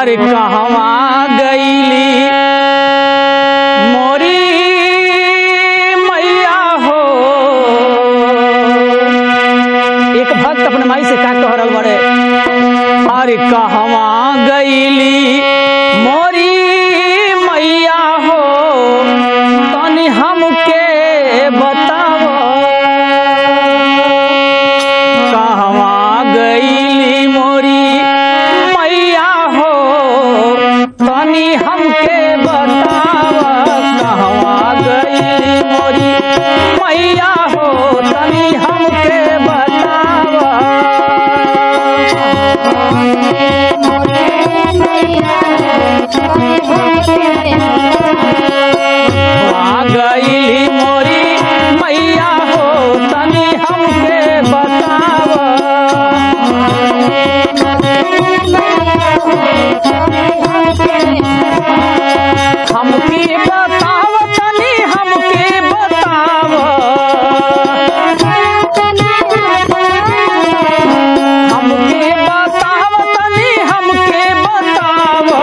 अरे कहवा गईली मोरी मैया हो। एक भक्त अपने माई से का कह रहल बड़े, अरे कहवा गईली मोरी मैया हो, तनी हमके बताओ कहवा गईली मोरी मैया हो, तनी हमके बताओ कहवा गईली मोरी मैया हो, तनी हमके बताओ। आ गईली मोरी मैया हो, तनी हमके बताओ। हमके बताओ तनी हमके बताओ। हमके बताओ तनी हमके बताओ।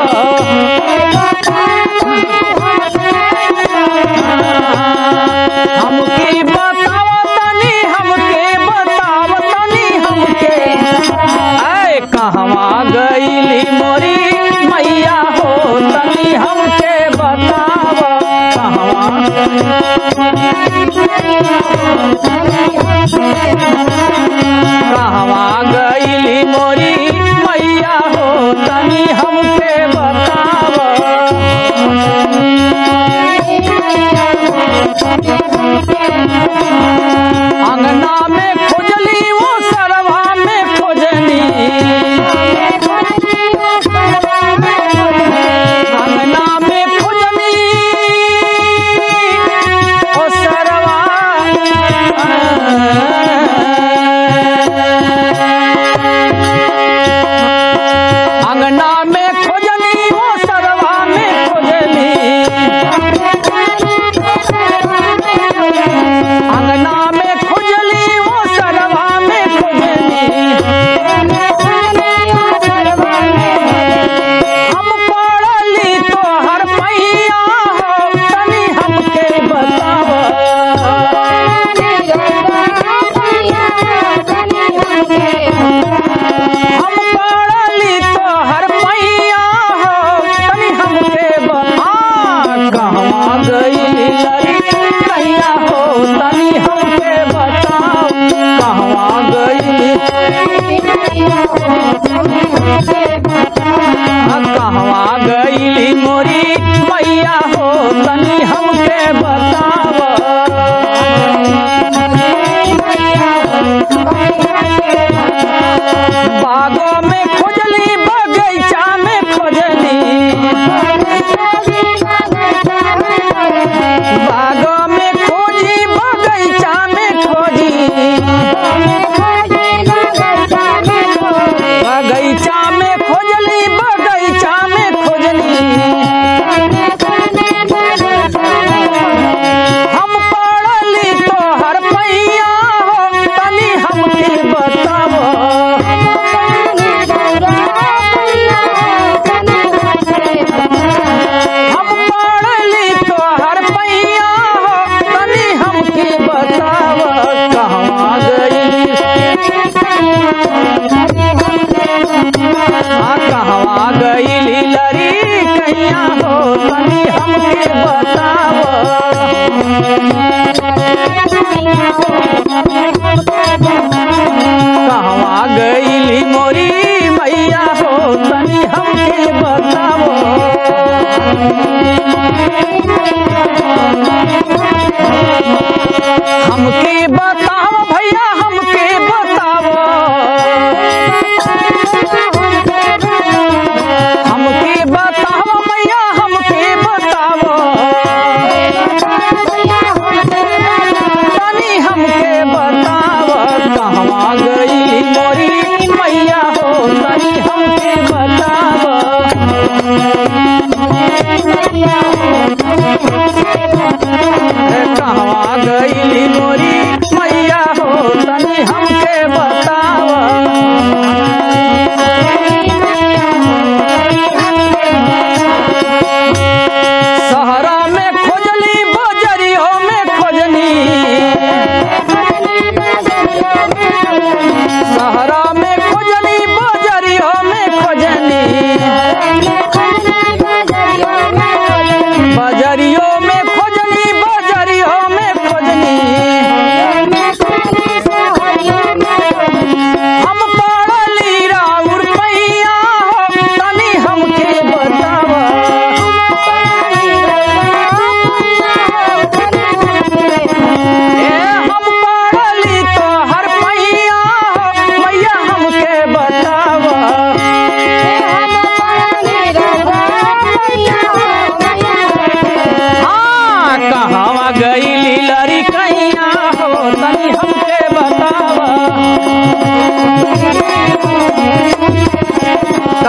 हमके बताओ तनी हमके बताओ तनी हमके। ऐ कहवा गईली मोरी मैया हो, तनी हमके बताओ कहवा। कहवा गईली मोरी मैया हो, तनी हमके बताओ। अंगना में खोजली वो सरवा में खोजनी, अंगना में खोजनी ओ सरवा। अंगना में खोजनी वो सरवा में खोजनी, अंगना में खोजली वो सरवा में खोजली। हम पढ़ली तो हर मैया हो, तनी हमके बताओ। हम पढ़ली तो हर मैया हो, तनी हमके बताओ। कहवा गईली मैया हो, तनी हमके बताओ कहवा गईली। कहवा गईली मोरी मैया हो, तनी हमके बताओ। बागों में खोजली बगीचा में खोजली, बागों में खोजी बगीचा में खोजी, बगीचा में खोजली बगीचा में खोजली। हम पढ़ली तो हर मैया हो, तनी हमके बताओ। हम पढ़ली तो हर मैया हो, तनी हमके बताओ कहवा गईली।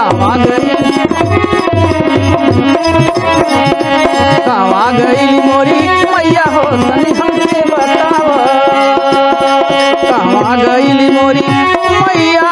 कहवा गई मोरी मैया हो तनी हमके बताव कहवा गई मोरी मैया